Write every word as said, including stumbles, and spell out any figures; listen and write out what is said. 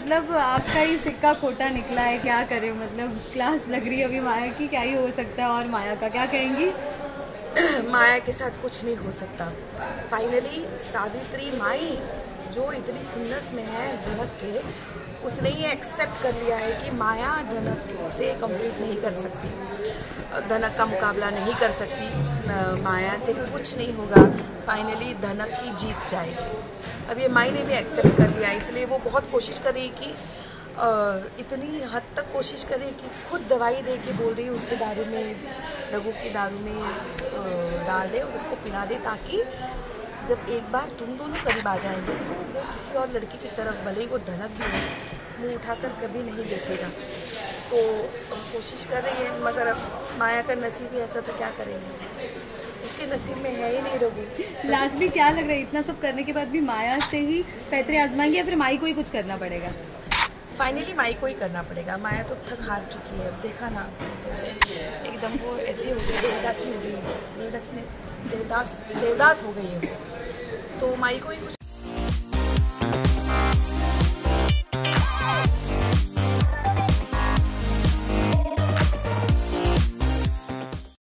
मतलब आपका ही सिक्का खोटा निकला है, क्या करें। मतलब क्लास लग रही है अभी माया की, क्या ही हो सकता है। और माया का क्या कहेंगी? माया के साथ कुछ नहीं हो सकता। फाइनली सावित्री माई जो इतनी खुन्नस में है धनक के, उसने ये एक्सेप्ट कर लिया है कि माया धनक से कम्पीट नहीं कर सकती, धनक का मुकाबला नहीं कर सकती, माया से कुछ नहीं होगा। फाइनली धनक ही जीत जाएगी। अब ये माई ने भी एक्सेप्ट कर लिया, इसलिए वो बहुत कोशिश कर रही कि आ, इतनी हद तक कोशिश करे कि खुद दवाई दे के बोल रही है उसके दारू में, रघु की दारू में आ, डाल दे और उसको पिला दे, ताकि जब एक बार तुम दोनों करीब आ जाएंगे तो वो किसी और लड़की की तरफ, भले ही वो धनक भी हो, मुँह उठाकर कभी नहीं देखेगा। तो कोशिश कर रही है, मगर अब माया का नसीब ही ऐसा, तो क्या करेंगे, उसके नसीब में है ही नहीं रघु। लास्टली क्या लग रहा है, इतना सब करने के बाद भी माया से ही पैतरे आजमाएंगे या फिर माई को ही कुछ करना पड़ेगा? फाइनली माई को ही करना पड़ेगा। माया तो थक हार चुकी है, अब देखा ना जैसे एकदम वो ऐसी हो गई, देवदासी हो गई है, देवदासी ने देवदास देवदास हो गई है, तो माई को ही कुछ